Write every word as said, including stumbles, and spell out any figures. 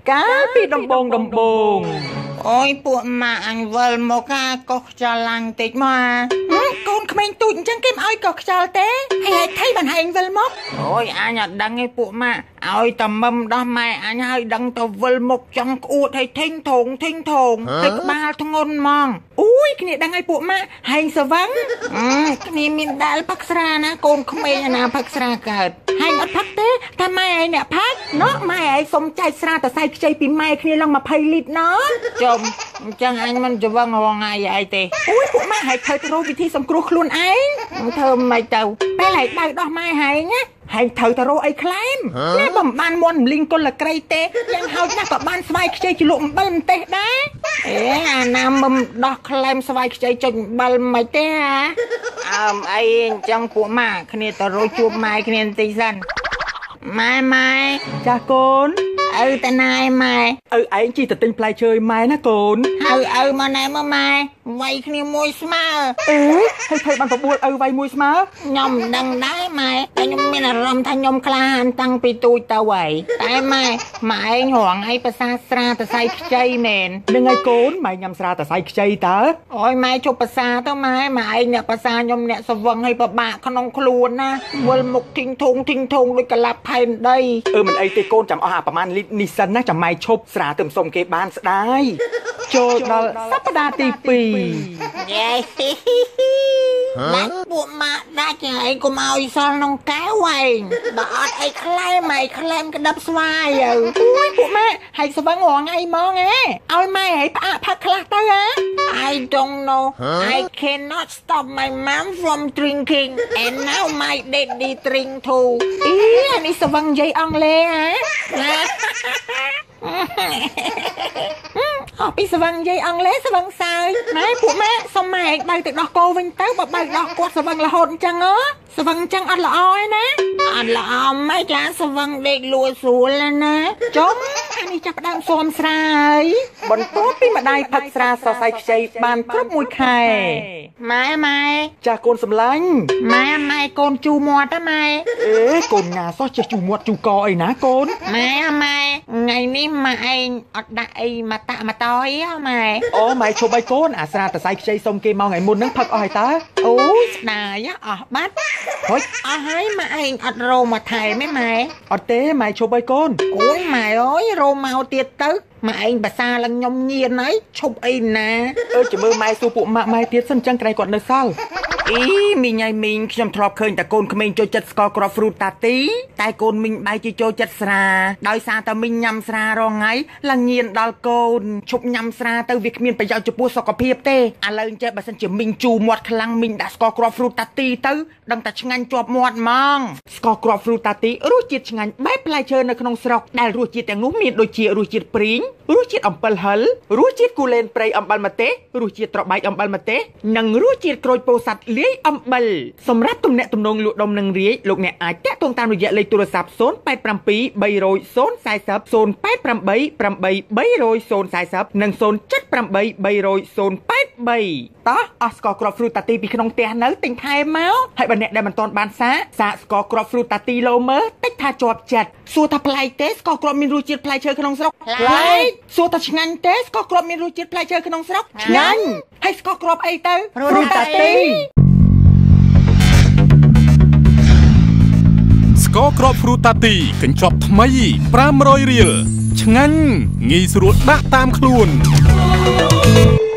កាលពីដំបងដំបងអូយពួកម៉ាក់អញវិលមកកាកោះខ្យល់ឡើងតិចមកកូនក្មេងទូចអញ្ចឹងគេមិនឲ្យកោះខ្យល់ទេហើយថៃបានហែងវិលមកអូយអញអត់ដឹងទេពួកម៉ាក់ឲ្យតែមឹមដោះម៉ែអញឲ្យដឹងទៅវិលមកចង់ក្អួតឲ្យធេងធងធេងធងហើយក្បាលធ្ងន់ហ្មងអូយគ្នាដឹងឲ្យពួកម៉ាក់ហែងសវឹងគ្នាមានដាល់ផឹកស្រាណាកូនក្មេងណាផឹកស្រាកើតហែងអត់ផឹកទេតែម៉ែឯងអ្នកផឹកណោះម៉ែឯងសុំចែកស្រាតសៃខ្ចីពីម៉ែគ្នាឡើងยี่สิบលីត្រណោះចុំអញ្ចឹងអញមិនច្វឹងរងថ្ងៃអីទេអូយពួកម៉ែហែងត្រូវទៅរកវិធីសង្គ្រោះខ្លួនឯងធ្វើមិនទៅពេលហែងដៅដោះម៉ែហែងណាហែងត្រូវទៅរកអីខ្លែមណាបើមិនបានមន់លីងគុលក្រីទេយ៉ាងហោចណាស់ក៏បានស្វាយខ្ចីជលក់អំបិលម្ទេសដែរអេអាណាមិនដោះខ្លែមស្វាយខ្ចីចុចអំបិលមិនទេហ៎អើមអីអញ្ចឹងពួកម៉ាគ្នាទៅរកជួបម៉ែគ្នាបន្តិចសិនម៉ែម៉ែចាកូនឪតាណាយម៉ែឪឯងជីទៅទិញផ្លែឈើម៉ែណាកូនហៅឪមកណែមកម៉ែវាយគ្នាមួយស្មើអេហើយថៃបានបបួលឪវាយមួយស្មើខ្ញុំដឹងដែរម៉ែតែខ្ញុំមានអារម្មណ៍ថាខ្ញុំក្លាហានតាំងពីទូចទៅហើយតែម៉ែម៉ែឯងរងឲ្យប្រសាស្រាតសៃខ្ចីមែននឹងហើយកូនម៉ែញ៉ាំស្រាតសៃខ្ចីតើអូយម៉ែជប់ប្រសាទៅម៉ែម៉ែឯងអ្នកប្រសាខ្ញុំអ្នកស្វឹងឲ្យពិបាកក្នុងខ្លួនណាវិលមុខធីងធងធីងធងដូចកលាប់ផែនដីអឺមិនអីទេកូនចាំអស់អាប្រហែលលីត្រនេះសិនណាចាំម៉ែឈប់ស្រាទៅសុំគេបានស្ដាយចូលដល់សប្តាហ៍ទីពីរយេណាស់ពួកម៉ាក់ដាច់ឯងកុំឲ្យសល់ក្នុងកែវឯងបើអត់អីខ្លែមឯងខ្លែមក្តាប់ស្វាយអូយពួកម៉ាក់ហើយស្វឹងរងអីហ្មងហ៎ឲ្យម៉ែឲ្យផ្អាកផឹកខ្លះទៅហ៎ I don't know I cannot stop my mom from drinking and now my daddy drink too អីអានេះស្វឹងនិយាយអង់គ្លេសហ៎អពីស្វឹងនិយាយអង់គ្លេសស្វឹងសើចម៉ែពួកម៉ែសុំម៉ែបើទៅដោះគោវិញទៅបើបើដោះគាត់ស្វឹងរហូតអញ្ចឹងហ៎ស្វឹងអញ្ចឹងអត់ល្អឯណាអត់ល្អម៉ែចាស្វឹងដេកលួស្រួលណាចុំអានេះចាប់ដើមស៊ាំស្រាហើយបន្ទាប់ពីម្ដាយផឹកស្រាសរសៃខ្ចីបានគ្រប់មួយខែម៉ែម៉ែចាស់កូនសម្លាញ់ម៉ែម៉ែកូនជូមាត់ហ៎ម៉ែអេកូនណាសោះចេះជូមាត់ជូកអីណាកូនម៉ែម៉ែថ្ងៃនេះម៉ែឯងអត់ដាក់អីមកតាក់មកតយហ៎ម៉ែអូម៉ែឈប់ឲ្យកូនអាស្រាតសៃខ្ចីសុំគេមកថ្ងៃមុនហ្នឹងផឹកអស់ហើយតើអូស្ដាយអស់បាត់ហុយអស់ហើយម៉ែឯងអត់រោមកថែមទេម៉ែអត់ទេម៉ែឈប់ឲ្យកូនអូយម៉ែអើយរោមកទៀតទៅម៉ែឯងភាសាឡើងខ្ញុំញៀនហើយឈប់អីណាអើចាំមើលម៉ែសួរពួកម៉ាក់ម៉ែទៀតសិនចឹងក្រែងគាត់នៅសល់អីមីងហើយមីងខ្ញុំធ្លាប់ឃើញតែកូនក្មេងចូលចិត្តស្ករគ្រាប់ហ្វ្រូតតាទីតែកូនមីងបែរជាចូលចិត្តស្រាដោយសារតែមីងញ៉ាំស្រារងថ្ងៃឡើងញៀនដល់កូនឈប់ញ៉ាំស្រាទៅវាគ្មានប្រយោជន៍ចំពោះសុខភាពទេឥឡូវចេះបើសិនជាមីងជូរមាត់ខ្លាំងមីងដាក់ស្ករគ្រាប់ហ្វ្រូតតាទីទៅដឹងតែឆ្ងាញ់ជាប់មាត់ហ្មងស្ករគ្រាប់ហ្វ្រូតតាទីរសជាតិឆ្ងាញ់បែបផ្លែឈើនៅក្នុងស្រុកដែលរសជាតិទាំងនោះមានដូចជារសជាតិព្រីងរសជាតិអំពិលហឹលរសជាតិគូលែនព្រៃអំបិលម្ទេសរសជាតិត្របែកអំបិលម្ទេសនិងរសជាតិក្រូចពោធិ៍សាត់លាយអំបិលសម្រាប់ទំនាក់ទំនងលក់ដុំនិងរាយលោកអ្នកអាចតាក់ទងតាមរយៈលេខទូរស័ព្ទศูนย์ แปด เจ็ด สาม สาม ศูนย์ ศูนย์ สี่ ศูนย์ ศูนย์ แปด แปด แปด แปด ศูนย์ ศูนย์ สี่ ศูนย์និងศูนย์ เจ็ด แปด แปด แปด ศูนย์ แปด แปดតោះអស់ស្ករគ្រាប់ហ្វ្រូតតាទីពីក្នុងផ្ទះនៅទិញថែមមកហើយបើអ្នកដែលមិនទាន់បានសាកសាកស្ករគ្រាប់ហ្វ្រូតតាទីលោមើលតិចថាជាប់ចិត្តសួរថាប្លែកទេស្ករគ្រាប់មានរសជាតិផ្លែឈើក្នុងស្រុកប្លែកសួរថាឆ្ងាញ់ទេស្ករគ្រាប់មានរសជាតិផ្លែឈើក្នុងស្រុកឆ្ងាញ់ហើយស្ករគ្រាប់អីទៅហ្វ្រូតតាទីស្ករគ្រាប់ហ្វ្រូតតាទីកញ្ចប់ថ្មីប្រាំរយរៀលឆ្ងាញ់ងាយស្រួលដាក់តាមខ្លួន